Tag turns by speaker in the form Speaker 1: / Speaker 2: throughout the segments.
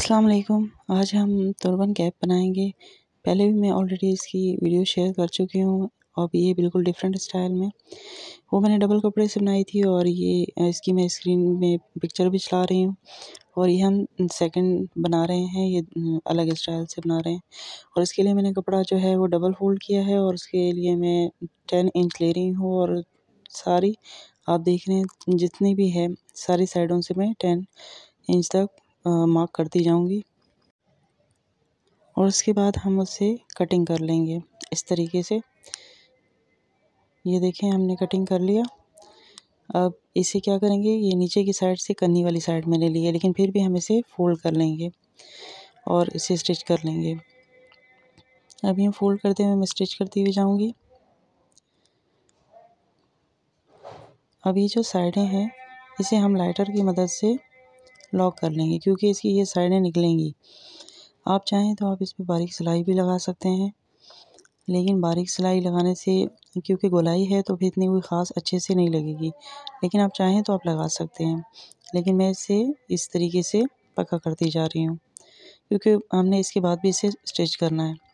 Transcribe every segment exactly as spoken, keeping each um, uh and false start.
Speaker 1: अस्सलाम वालेकुम। आज हम तुर्बन कैप बनाएंगे। पहले भी मैं ऑलरेडी इसकी वीडियो शेयर कर चुकी हूँ। अब ये बिल्कुल डिफरेंट स्टाइल में, वो मैंने डबल कपड़े से बनाई थी और ये इसकी मैं स्क्रीन में पिक्चर भी चला रही हूँ। और ये हम सेकंड बना रहे हैं, ये अलग स्टाइल से बना रहे हैं। और इसके लिए मैंने कपड़ा जो है वो डबल फोल्ड किया है और उसके लिए मैं टेन इंच ले रही हूँ। और सारी आप देख रहे हैं जितनी भी है सारी साइडों से मैं टेन इंच तक मार्क करती जाऊंगी। और उसके बाद हम उससे कटिंग कर लेंगे इस तरीके से। ये देखें हमने कटिंग कर लिया। अब इसे क्या करेंगे, ये नीचे की साइड से कन्नी वाली साइड मैंने ली है, लेकिन फिर भी हम इसे फोल्ड कर लेंगे और इसे स्टिच कर लेंगे। अब ये फोल्ड करते हुए मैं स्टिच करती हुई जाऊंगी। अब ये जो साइडें हैं इसे हम लाइटर की मदद से लॉक कर लेंगे, क्योंकि इसकी ये साइडें निकलेंगी। आप चाहें तो आप इस पर बारीक सिलाई भी लगा सकते हैं, लेकिन बारीक सिलाई लगाने से क्योंकि गोलाई है तो फिर इतनी कोई ख़ास अच्छे से नहीं लगेगी। लेकिन आप चाहें तो आप लगा सकते हैं, लेकिन मैं इसे इस तरीके से पक्का करती जा रही हूँ, क्योंकि हमने इसके बाद भी इसे स्टिच करना है।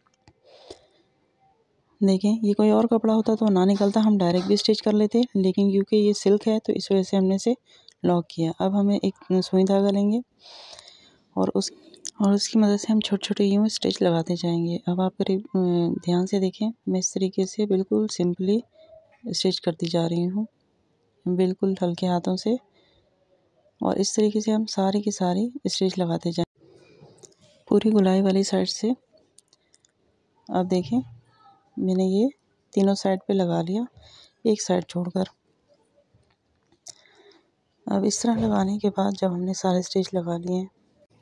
Speaker 1: देखें, ये कोई और कपड़ा होता तो ना निकलता, हम डायरेक्ट भी स्टिच कर लेते, लेकिन क्योंकि ये सिल्क है तो इस वजह से हमने इसे लॉक किया। अब हमें एक सुई धागा लेंगे और उस और उसकी मदद से हम छोटे छोटे यूँ स्टिच लगाते जाएंगे। अब आप करीब ध्यान से देखें, मैं इस तरीके से बिल्कुल सिंपली स्टिच करती जा रही हूँ, बिल्कुल हल्के हाथों से। और इस तरीके से हम सारी की सारी स्टिच लगाते जाएं पूरी गोलाई वाली साइड से। अब देखें, मैंने ये तीनों साइड पे लगा लिया, एक साइड छोड़कर। अब इस तरह लगाने के बाद जब हमने सारे स्टिच लगा लिए हैं,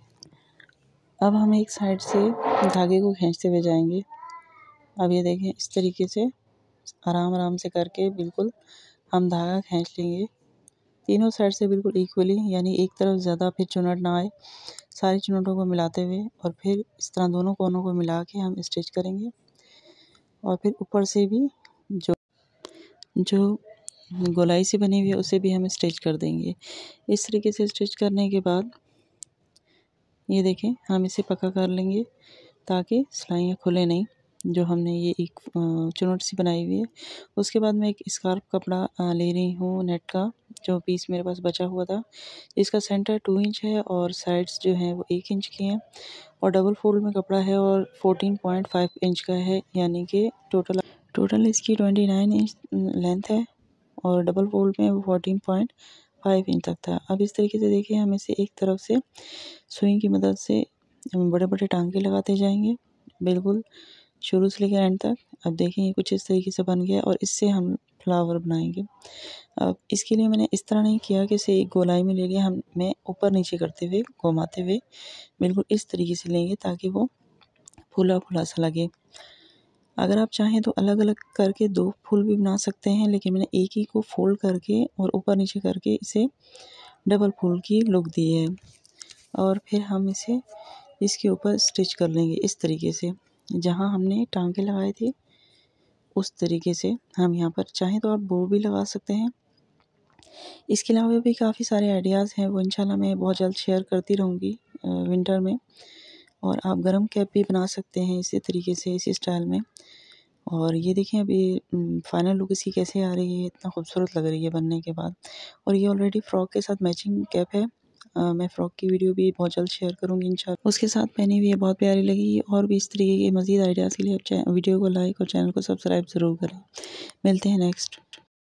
Speaker 1: अब हम एक साइड से धागे को खींचते हुए जाएंगे। अब ये देखें, इस तरीके से आराम आराम से करके बिल्कुल हम धागा खींच लेंगे तीनों साइड से बिल्कुल इक्वली, यानी एक तरफ ज़्यादा फिर चुनट ना आए। सारी चुनटों को मिलाते हुए और फिर इस तरह दोनों कोनों को मिला के हम स्टिच करेंगे। और फिर ऊपर से भी जो जो गोलाई से बनी हुई है उसे भी हम स्टिच कर देंगे। इस तरीके से स्टिच करने के बाद ये देखें, हम इसे पक्का कर लेंगे ताकि सिलाइयाँ खुले नहीं। जो हमने ये एक चुनट सी बनाई हुई है, उसके बाद मैं एक स्कार्फ कपड़ा ले रही हूँ नेट का, जो पीस मेरे पास बचा हुआ था। इसका सेंटर टू इंच है और साइड्स जो हैं वो एक इंच की हैं। और डबल फोल्ड में कपड़ा है और फोर्टीन पॉइंट फाइव इंच का है, यानी कि टोटल टोटल इसकी ट्वेंटी नाइन इंच लेंथ है और डबल फोल्ड में वो फोर्टीन पॉइंट फाइव इंच तक था। अब इस तरीके से देखिए, हम इसे एक तरफ से सुई की मदद से बड़े बड़े टांके लगाते जाएंगे, बिल्कुल शुरू से लेकर एंड तक। अब देखें, ये कुछ इस तरीके से बन गया और इससे हम फ्लावर बनाएंगे। अब इसके लिए मैंने इस तरह नहीं किया कि इसे एक गोलाई में ले लिया, हम मैं ऊपर नीचे करते हुए घुमाते हुए बिल्कुल इस तरीके से लेंगे ताकि वो फूला फूला सा लगे। अगर आप चाहें तो अलग अलग करके दो फूल भी बना सकते हैं, लेकिन मैंने एक ही को फोल्ड करके और ऊपर नीचे करके इसे डबल फूल की लुक दी है। और फिर हम इसे इसके ऊपर स्टिच कर लेंगे इस तरीके से, जहां हमने टांके लगाए थे उस तरीके से। हम यहाँ पर चाहें तो आप बो भी लगा सकते हैं। इसके अलावा भी काफ़ी सारे आइडियाज़ हैं, वो इंशाल्लाह मैं बहुत जल्द शेयर करती रहूँगी विंटर में। और आप गरम कैप भी बना सकते हैं इसी तरीके से, इसी स्टाइल में। और ये देखें अभी फाइनल लुक इसकी कैसे आ रही है, इतना खूबसूरत लग रही है बनने के बाद। और ये ऑलरेडी फ़्रॉक के साथ मैचिंग कैप है। आ, मैं फ़्रॉक की वीडियो भी बहुत जल्द शेयर करूँगी इंशाल्लाह। उसके साथ पहनी हुई है, बहुत प्यारी लगी। और भी इस तरीके के मज़ीद आइडियाज़ के लिए आप वीडियो को लाइक और चैनल को सब्सक्राइब ज़रूर करें। मिलते हैं नेक्स्ट।